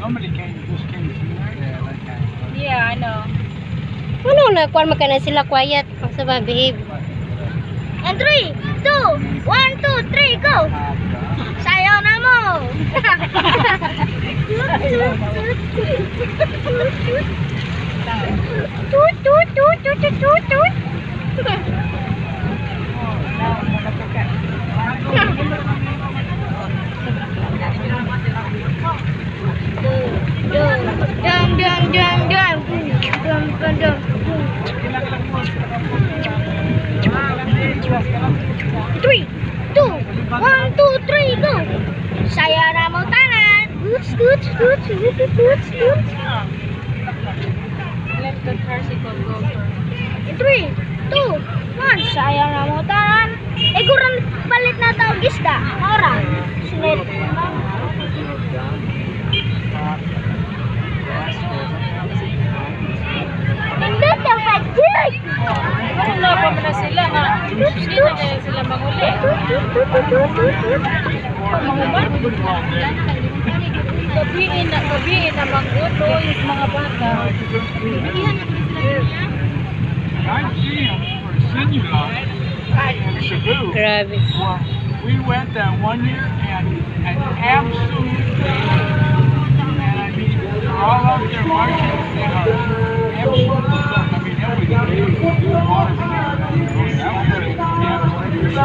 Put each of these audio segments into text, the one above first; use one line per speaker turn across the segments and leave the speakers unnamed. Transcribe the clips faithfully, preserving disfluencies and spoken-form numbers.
Somebody came, just came through there. Like that.
Yeah, I know.
Ano na, kuwan magkana sila quiet. Ang sabah, behave.
And three, two, one, two, three, go! Sayaw na mo! Toot, toot, toot, toot, toot, toot, toot. Dum, dum, dum, dum. Dum, dum, dum. Three, two, one, two, three, go! Saya na mo tanan! Goots, goots, goots, goots, goots, goots. Let the tricycle go first. Three, two, one, saya na mo tanan! Eh, kurang palit na tao gisda. Ora. Sunod. Hindi na pagkik! Wala pa na sila nga. Hindi na kaya sila maguli. Manguman? Gabiin na, gabiin na maggulo yung mga bata.
I've seen them for Sinula in Cebu.
Grabe.
Well, we went that one year and an absolute and I mean they're all out there marching. They are absolutely stuck. I mean that was beautiful water. That was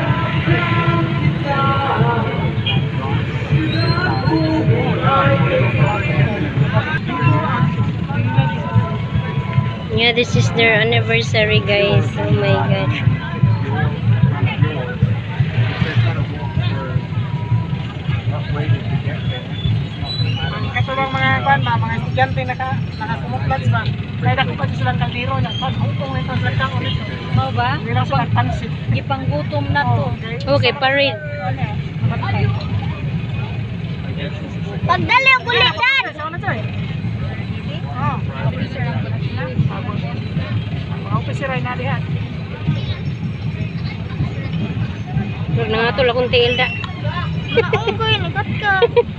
Yeah, this is their anniversary, guys. Oh my god.
Kaso lang mga kwan ba, mga estudyante naka nakakumuplots ba. Kaya dako pa silang kaldero na kwan hungkong nito sa lang ulit.
Mau ba?
Hindi lang sila pansit.
Gipanggutom na to.
Okay, parade.
Pagdali ang kulitan!
Ano to eh? Oh. Mga officer ay nalihan.
Huwag na nga ito, lakong tiil da.
Naong ko yun, ikat ka.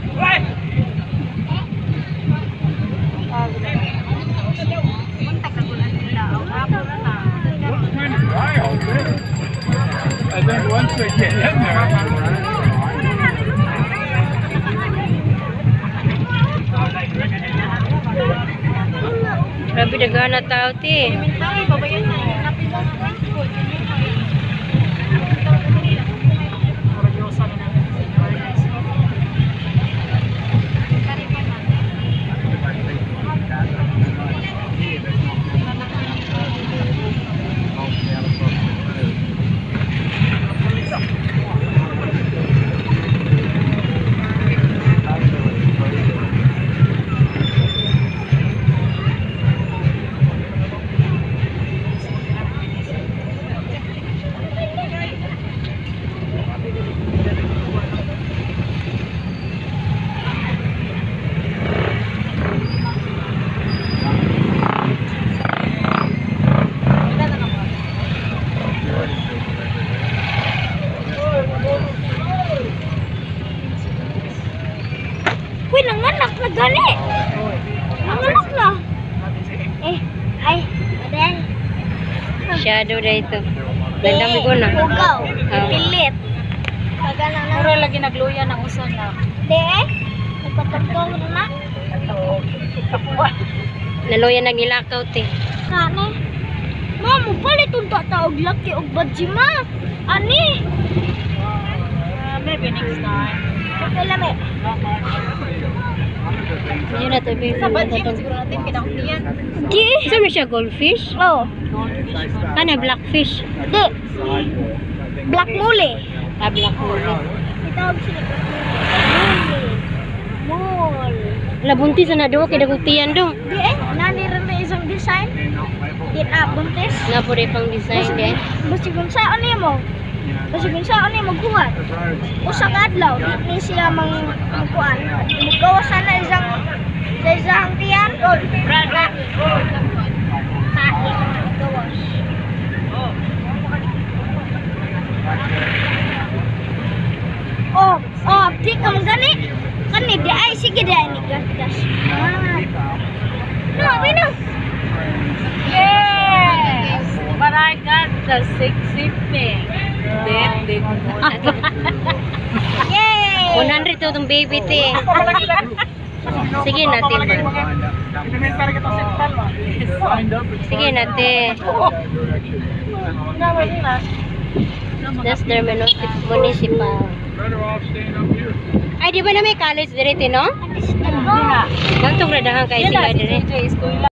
It's kind of dry out there. And then once they get in there,
Grabe dagana tao, ti.
Uy, nanganak na gali. Nanganak na. Eh, ay, aden.
Shadow na ito. Nagdami ko na.
Ugaw,
Oh.
pilit. Kagana na.
Puro lagi nagluya ng usan na.
De, eh. Nagpatagkaw na.
Naloya nagilakaw, ti.
Kani. Ma, mo palit yung tataog laki og badji, ma. Ani.
Uh, maybe next time.
Okay lang eh.
Yun na ito, baby.
Sa badji mo siguro natin kinakutiyan.
Di, saan mo siya? Goldfish?
Oh,
Ano, blackfish?
di. Black mule.
Ah, black hole.
Itawag sila black mule. Mule.
Labuntis na doon, kidagutian doon.
Di eh, nanirin na isang design. Di na, buntis.
Na po rin pang design din.
Basta kung saan niya mo. Basta kung saan niya magkuhan. Usang adlaw, di ni siya mang magkuhan. Magawa sana isang sa isang tiyan. Braga. Kain. Gawas. Oh, oh, di ka man gani. Kani, di ay, sige di ay ni F dash five. No, Pino.
Yes! But I got the sexy pink. Then, then,
Yay!
one hundred to itong baby te. Sige na, te.
Elementary kita sektan lah. Find up.
Sige na, te. That's their municipal.
Better off staying up here.
Ay, di ba na may college dire, te, no?
Ano?
Gantong radahan kay sila dire.
J J, school